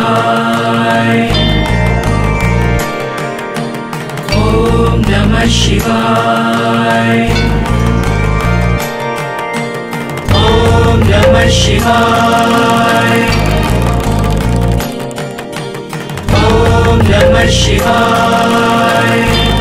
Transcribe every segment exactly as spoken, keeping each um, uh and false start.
शिवाय। ओम नमः शिवाय। ओम नमः शिवाय। ओम नमः शिवाय।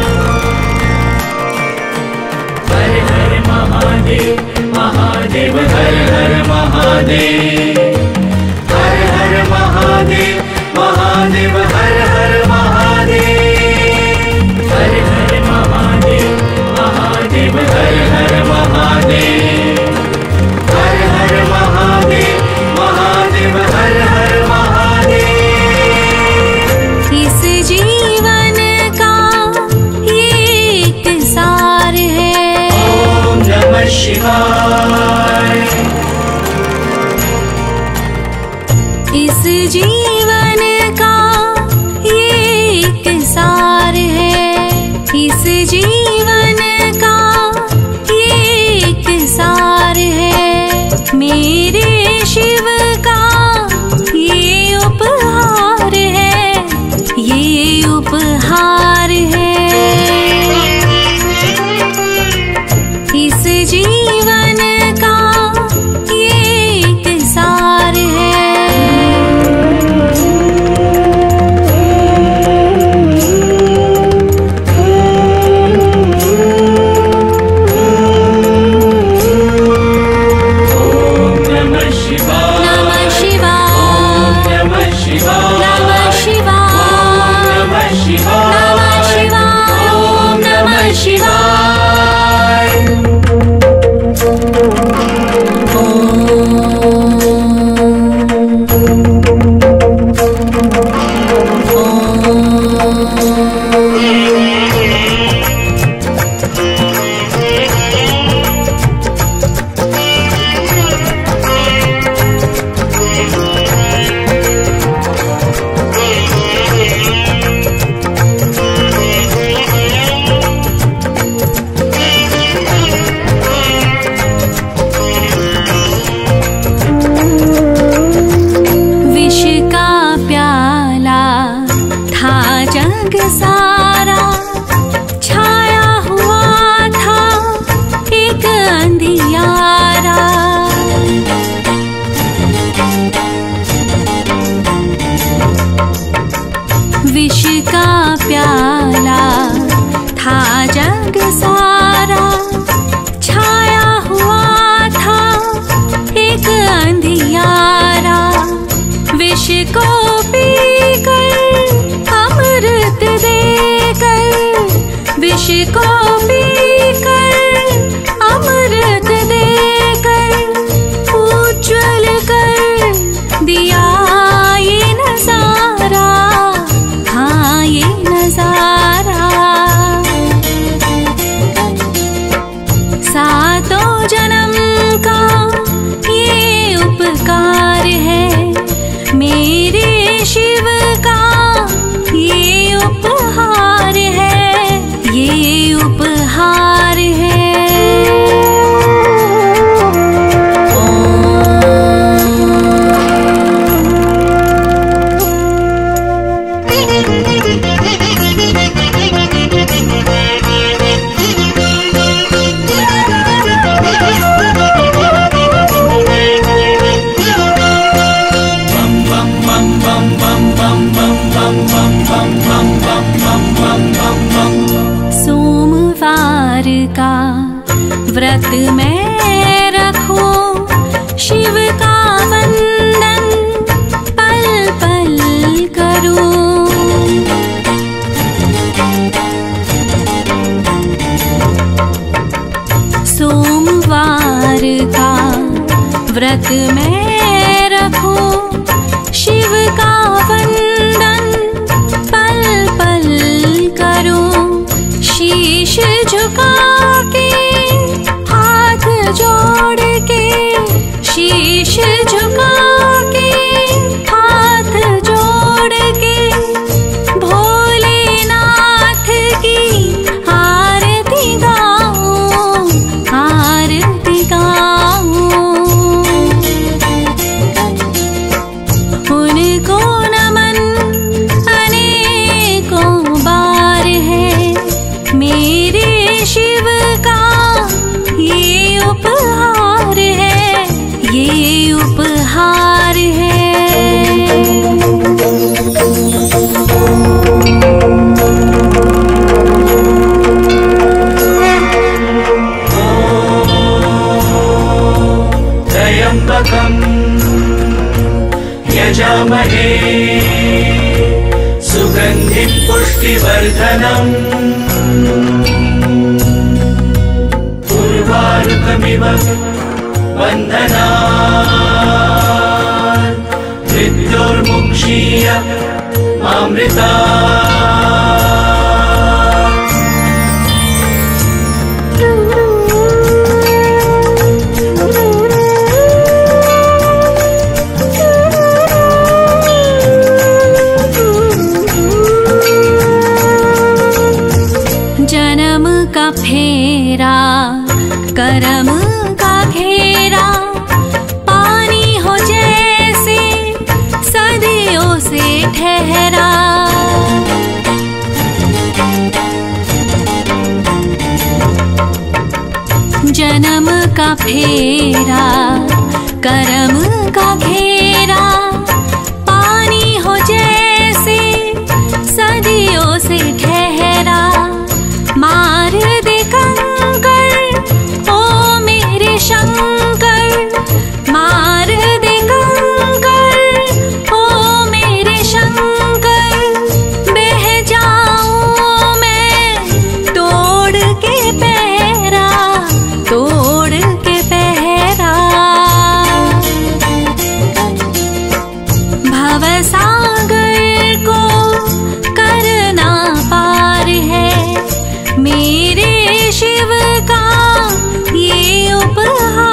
हर हर महादेव महादेव हर हर महादेव। हर हर महादेव महादेव हर हर महादेव। हर हर महादेव महादेव हर हर महादेव। हर हर महादेव महादेव हर हर महादेव। इस जीवन का ये एक सार है। ओम नमः शिवाय। इस जीवन का ये एक सार है। इस जीवन का ये एक सार है। मेरे शिव का ये उपहार है। ये उपहार है। इस जीवन का ये एक सार है। ओम नमः शिवाय। नमः शिवाय। ओम नमः शिवाय। नमः शिवाय। नमः शिवाय। नमः शिवाय। ओम नमः शिवाय। विष का प्याला था जग सारा। छाया हुआ था एक अंधियारा। विष का प्याला था जग सारा। छाया हुआ था एक अंधियारा। विष को पीकर अमृत देकर। विष को पीकर अमृत देकर। उज्ज्वल कर दिया ये नजारा। हाँ ये नजारा। सातों जन्म का ये उपकार है। मेरे शिव का ये उपहार है। ये उपहार है। सोमवार का व्रत मैं रखूं। शिव का वंदन पल पल करूं। सोमवार का व्रत मैं रखूं। शिव का वंदन पल पल करूं। शीश झुका के हाथ जोड़ के। शीश झुका के हाथ जोड़ के। भोलेनाथ की आरती गाऊं। आरती गाऊं। शिव का ये उपहार है, ये उपहार है। त्र्यम्बकं यजामहे सुगन्धिं पुष्टिवर्धनम् उर्वारुकमिव बन्धनात् मृत्योर्मुक्षीय मामृतात्। जन्म का फेरा करम का घेरा, पानी हो जैसे सदियों से ठहरा। जन्म का फेरा करम का घेरा, पानी हो जैसे सदियों से ठहरा। मार दे कंकर ओ मेरे शंकर, मार दे कंकर ओ मेरे शंकर। बह जाऊं मैं तोड़ के पहरा, तोड़ के पहरा। भवसागर को करना पार है, मेरे शिव का ये उपहार।